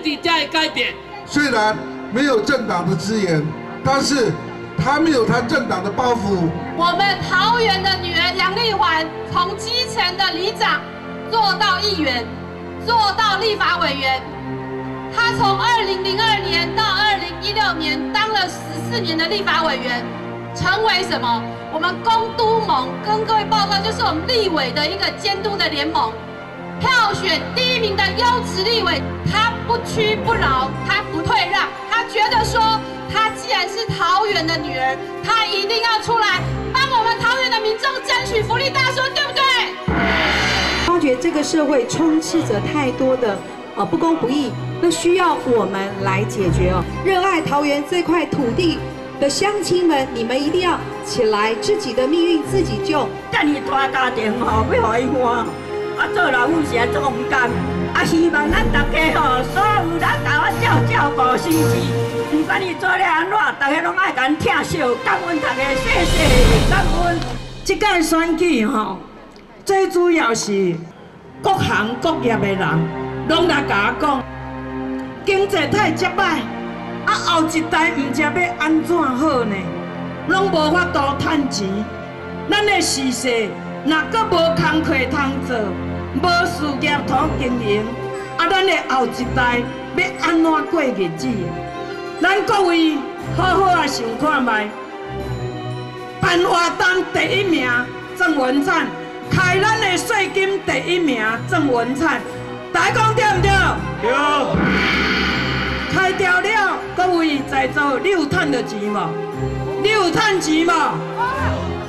治才会改变。 虽然没有政党的资源，但是他没有他政党的包袱。 我们桃园的女儿杨丽环，从基层的里长做到议员，做到立法委员。她从2002年到2016年当了14年的立法委员，成为什么？我们公都盟跟各位报告，就是我们立委的一个监督的联盟。票选第1名的优质立委，他不屈不挠，他不退让，他觉得说，他既然是桃园的女儿，他一定要出来帮我们桃园的民众争取福利大孙，对不对？ 发觉这个社会充斥着太多的不公不义，那需要我们来解决哦。热爱桃园这块土地的乡亲们，你们一定要起来，自己的命运自己救。 这么大家庭吼，要互伊活。做老母是做唔甘，希望咱大家吼，所有人甲我照顾生时，唔管你做了安怎，大家拢爱甲咱疼惜，感恩大家，谢谢感恩。这届选举吼，最主要是各行各业的人，拢来甲我讲，经济太失歹，后一代唔知要安怎好呢？拢无法度趁钱，咱的时势。若阁无工课通做，无事业通经营，咱的后一代要安怎过日子？咱各位好好想看卖，办活动第1名郑文灿，开咱的税金第1名郑文灿，大家讲对唔对？对。开掉了，各位在座你有趁到钱无？你有趁钱无？